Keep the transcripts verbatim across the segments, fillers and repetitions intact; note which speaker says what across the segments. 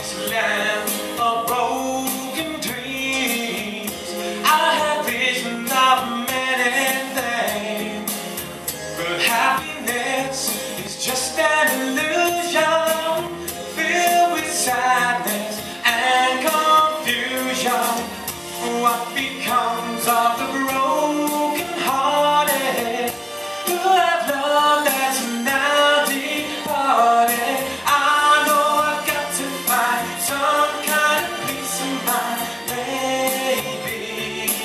Speaker 1: land of broken dreams. I have visions of many things, but happiness is just an illusion filled with sadness and confusion. What becomes of the broken hearted who have loved that's now departed? I know I've got to find some kind of peace of mind, baby.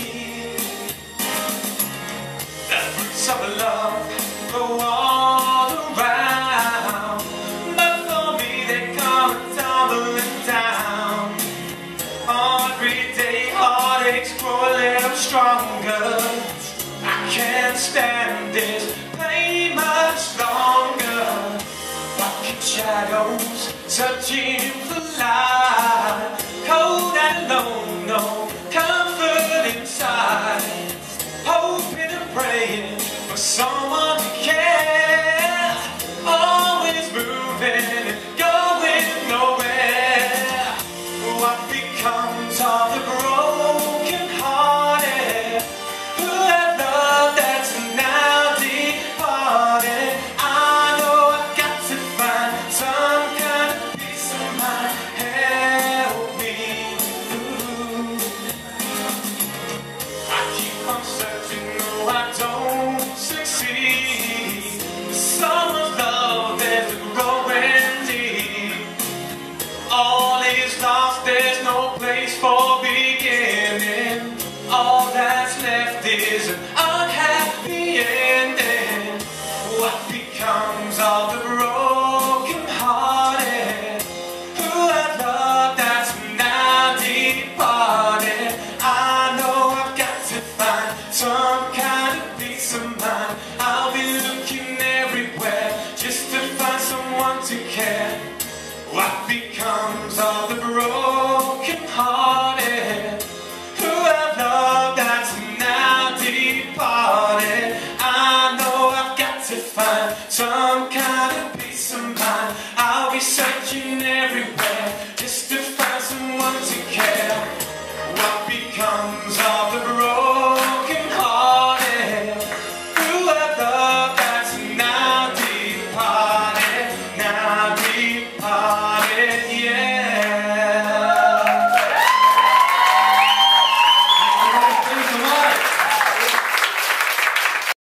Speaker 1: The fruits of love go all around, but for me they come tumbling down. Every day heartaches grow a little stronger. I can't stand this pain much longer. Walking shadows, searching for light, cold and alone, no comfort inside. Hoping and praying for someone to care. Always moving and going nowhere. What becomes of the broken hearted who have loved that's now departed? I know I've got to find some kind of peace of mind. Help me. Ooh. I keep on searching, no I don't succeed. Someone's love is growing deep. All is lost, there's no place for beginning. All that's left is an unhappy ending. What becomes of the broken hearted who have loved that's now departed? I know I've got to find some kind of peace of mind. I'll be looking everywhere just to find someone to care. What becomes of the broken hearted who have loved that's now departed? I know I've got to find some kind of peace of mind. I'll be searching